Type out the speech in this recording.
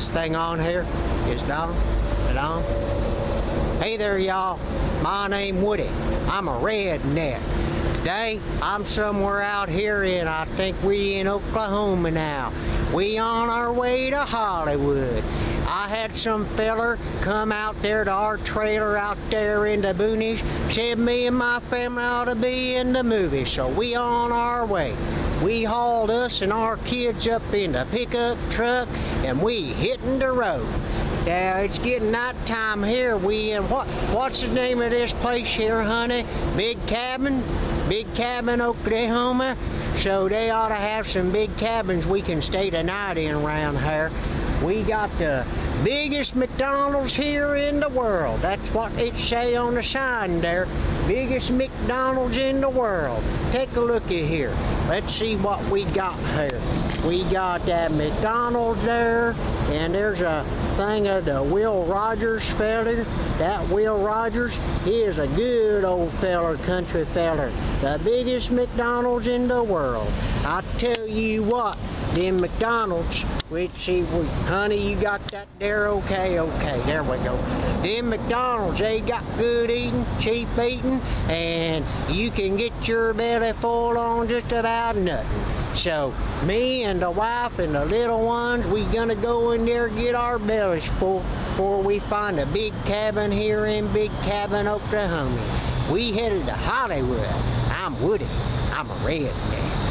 this thing on here? Is it on? Is it on? Hey there, y'all. My name Woody. I'm a redneck. Today, I'm somewhere out here and I think we in Oklahoma now. We on our way to Hollywood. I had some feller come out there to our trailer out there in the boonies, said me and my family ought to be in the movie, so we on our way. We hauled us and our kids up in the pickup truck and we hitting the road. Now it's getting nighttime here. We in what's the name of this place here, honey? Big Cabin? Big Cabin, Oklahoma. So they ought to have some big cabins we can stay the night in around here. We got the biggest McDonald's here in the world. That's what it say on the sign there. Biggest McDonald's in the world. Take a look at here. Let's see what we got here. We got that McDonald's there, and there's a thing of the Will Rogers feller. That Will Rogers, he is a good old feller, country feller. The biggest McDonald's in the world. I tell you what, them McDonald's, honey, you got that there? Okay, there we go. Them McDonald's, they got good eating, cheap eating, and you can get your belly full on just about nothing. So, me and the wife and the little ones, we gonna go in there and get our bellies full before we find a big cabin here in Big Cabin, Oklahoma. We headed to Hollywood. I'm Woody. I'm a redneck.